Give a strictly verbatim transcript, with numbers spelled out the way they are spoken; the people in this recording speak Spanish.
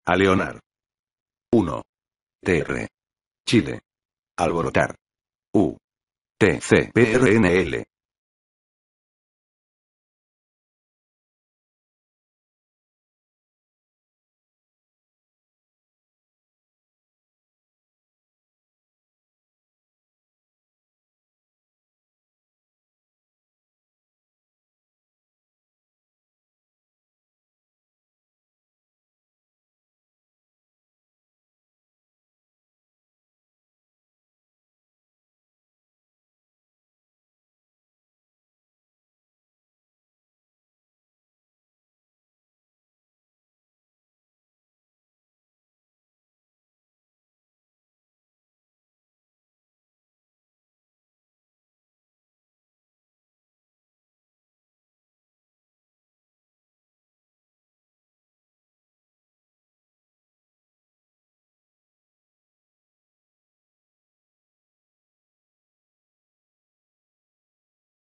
A Leonar. uno. Tr. Chile. Alborotar. U. T C P R N L.